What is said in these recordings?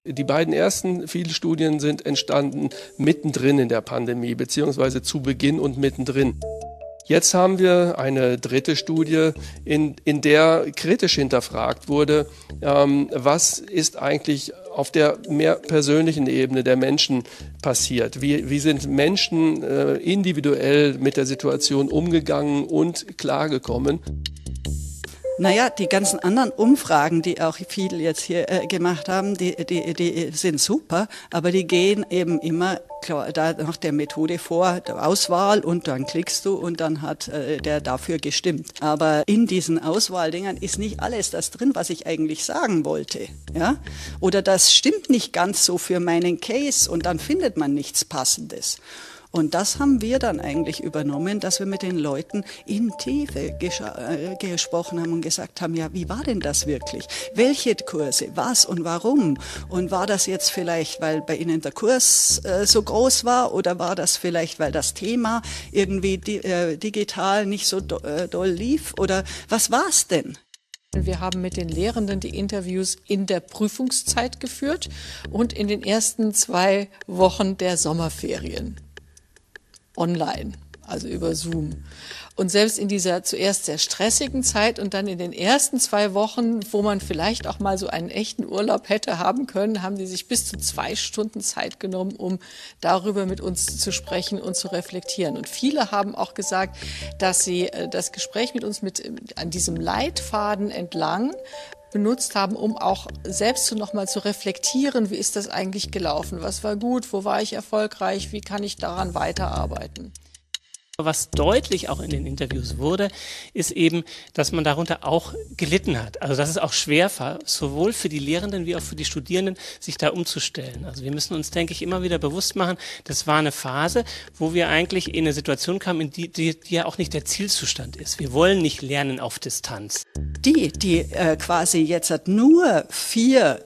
Die beiden ersten Field-Studien sind entstanden mittendrin in der Pandemie, beziehungsweise zu Beginn und mittendrin. Jetzt haben wir eine dritte Studie, in der kritisch hinterfragt wurde, was ist eigentlich auf der mehr persönlichen Ebene der Menschen passiert. Wie sind Menschen individuell mit der Situation umgegangen und klargekommen? Naja, die ganzen anderen Umfragen, die auch viele jetzt hier gemacht haben, die sind super, aber die gehen eben immer da nach der Methode vor, der Auswahl, und dann klickst du und dann hat der dafür gestimmt. Aber in diesen Auswahldingern ist nicht alles das drin, was ich eigentlich sagen wollte. Ja? Oder das stimmt nicht ganz so für meinen Case und dann findet man nichts Passendes. Und das haben wir dann eigentlich übernommen, dass wir mit den Leuten in Tiefe gesprochen haben und gesagt haben, ja, wie war denn das wirklich? Welche Kurse, was und warum? Und war das jetzt vielleicht, weil bei Ihnen der Kurs so groß war, oder war das vielleicht, weil das Thema irgendwie digital nicht so doll lief? Oder was war es denn? Wir haben mit den Lehrenden die Interviews in der Prüfungszeit geführt und in den ersten 2 Wochen der Sommerferien. Online, also über Zoom. Und selbst in dieser zuerst sehr stressigen Zeit und dann in den ersten 2 Wochen, wo man vielleicht auch mal so einen echten Urlaub hätte haben können, haben die sich bis zu 2 Stunden Zeit genommen, um darüber mit uns zu sprechen und zu reflektieren. Und viele haben auch gesagt, dass sie das Gespräch mit uns an diesem Leitfaden entlang benutzt haben, um auch selbst nochmal zu reflektieren, wie ist das eigentlich gelaufen, was war gut, wo war ich erfolgreich, wie kann ich daran weiterarbeiten. Was deutlich auch in den Interviews wurde, ist eben, dass man darunter auch gelitten hat. Also dass es auch schwer war, sowohl für die Lehrenden wie auch für die Studierenden, sich da umzustellen. Also wir müssen uns, denke ich, immer wieder bewusst machen, das war eine Phase, wo wir eigentlich in eine Situation kamen, die ja auch nicht der Zielzustand ist. Wir wollen nicht lernen auf Distanz. Die quasi jetzt nur 4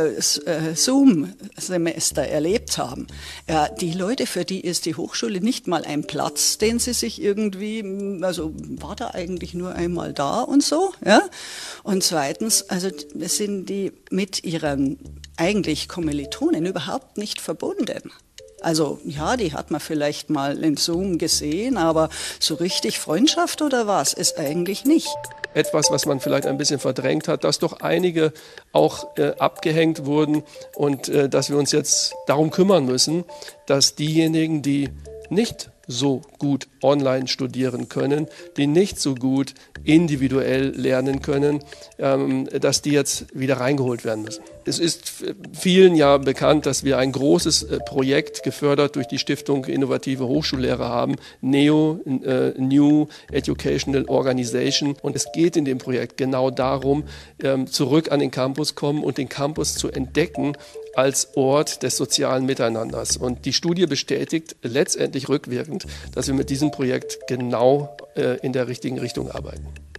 Zoom-Semester erlebt haben. Ja, die Leute, für die ist die Hochschule nicht mal ein Platz, den sie sich irgendwie, also war da eigentlich nur einmal da und so. Ja? Und zweitens, also sind die mit ihren eigentlich Kommilitonen überhaupt nicht verbunden. Also ja, die hat man vielleicht mal in Zoom gesehen, aber so richtig Freundschaft oder was ist eigentlich nicht. Etwas, was man vielleicht ein bisschen verdrängt hat, dass doch einige auch abgehängt wurden und dass wir uns jetzt darum kümmern müssen, dass diejenigen, die nicht so gut online studieren können, die nicht so gut individuell lernen können, dass die jetzt wieder reingeholt werden müssen. Es ist vielen ja bekannt, dass wir ein großes Projekt gefördert durch die Stiftung Innovative Hochschullehrer haben, NEO, New Educational Organization. Und es geht in dem Projekt genau darum, zurück an den Campus kommen und den Campus zu entdecken als Ort des sozialen Miteinanders. Und die Studie bestätigt letztendlich rückwirkend, dass wir mit diesem Projekt genau in der richtigen Richtung arbeiten.